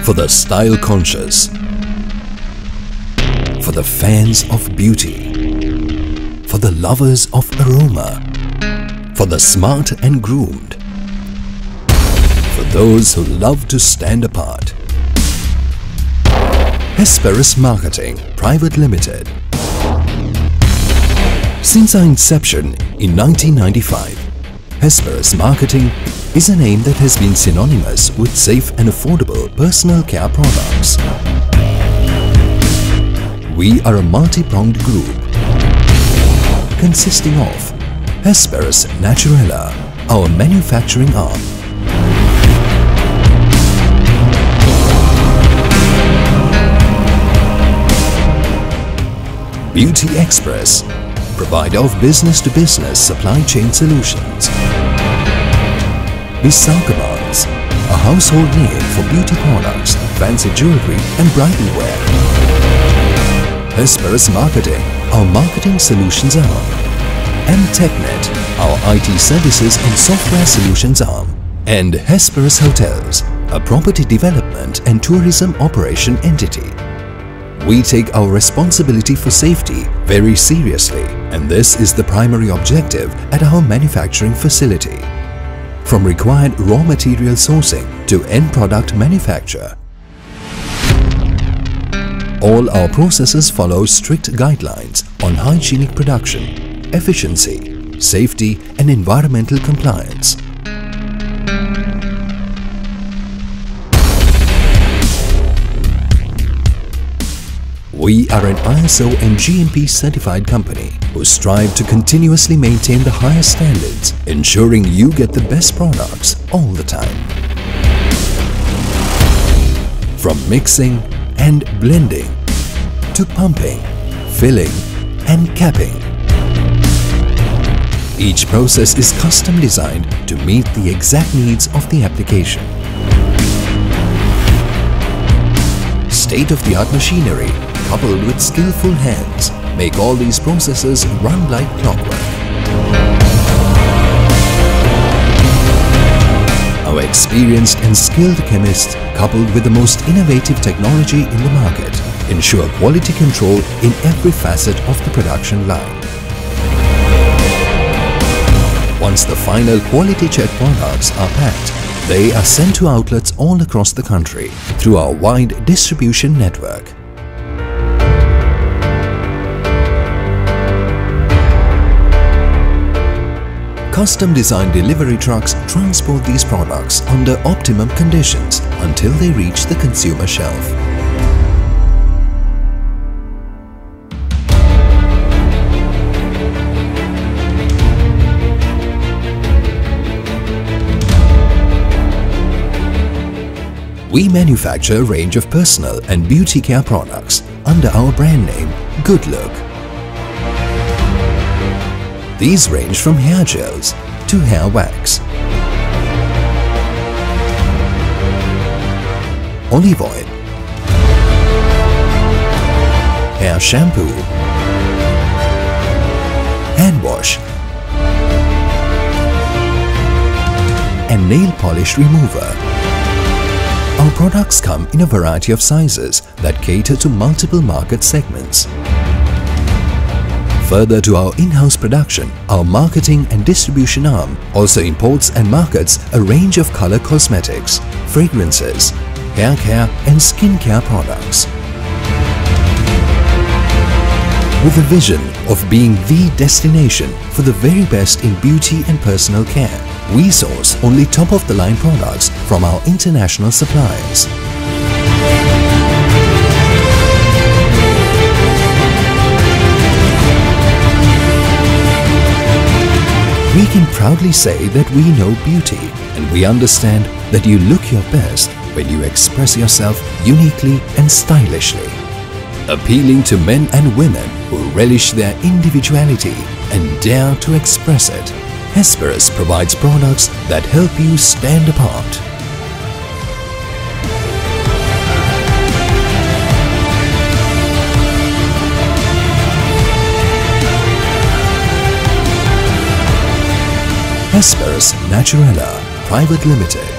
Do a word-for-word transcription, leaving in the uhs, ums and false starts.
for the style conscious, for the fans of beauty, for the lovers of aroma, for the smart and groomed, for those who love to stand apart. Hesperus Marketing Private Limited. Since our inception in nineteen ninety-five, Hesperus Marketing is a name that has been synonymous with safe and affordable personal care products. We are a multi-pronged group consisting of Hesperus Naturella, our manufacturing arm, Beauty Express, provider of business-to-business supply chain solutions. Visakabans, a household name for beauty products, fancy jewelry and bridal wear. Hesperus Marketing, our marketing solutions arm. M Technet, our I T services and software solutions arm. And Hesperus Hotels, a property development and tourism operation entity. We take our responsibility for safety very seriously, and this is the primary objective at our manufacturing facility. From required raw material sourcing to end product manufacture, all our processes follow strict guidelines on hygienic production, efficiency, safety and environmental compliance. We are an I S O and G M P certified company who strive to continuously maintain the highest standards, ensuring you get the best products all the time. From mixing and blending to pumping, filling and capping, each process is custom designed to meet the exact needs of the application. State-of-the-art machinery coupled with skillful hands make all these processes run like clockwork. Our experienced and skilled chemists, coupled with the most innovative technology in the market, ensure quality control in every facet of the production line. Once the final quality check products are packed, they are sent to outlets all across the country through our wide distribution network. Custom-designed delivery trucks transport these products under optimum conditions until they reach the consumer shelf. We manufacture a range of personal and beauty care products under our brand name Good Look. These range from hair gels to hair wax, olive oil, hair shampoo, hand wash, and nail polish remover. Our products come in a variety of sizes that cater to multiple market segments. Further to our in-house production, our marketing and distribution arm also imports and markets a range of color cosmetics, fragrances, hair care and skin care products. With a vision of being the destination for the very best in beauty and personal care, we source only top-of-the-line products from our international suppliers. We can proudly say that we know beauty, and we understand that you look your best when you express yourself uniquely and stylishly. Appealing to men and women who relish their individuality and dare to express it, Hesperus provides products that help you stand apart. Hesperus Naturella Private Limited.